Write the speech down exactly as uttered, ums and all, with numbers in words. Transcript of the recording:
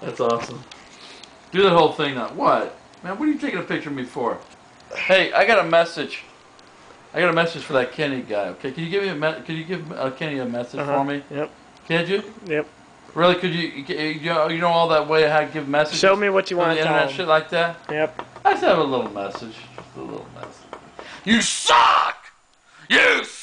That's awesome. Do the whole thing now. What? Man, what are you taking a picture of me for? Hey, I got a message. I got a message for that Kenny guy. Okay, can you give me a me can you give uh, Kenny a message uh-huh. for me? Yep. Could you? Yep. Really? Could you? You know, you know all that way how to give messages. Show me what you want to to internet tell shit like that. Yep. I just have a little message. Just a little message. You suck. You. Suck!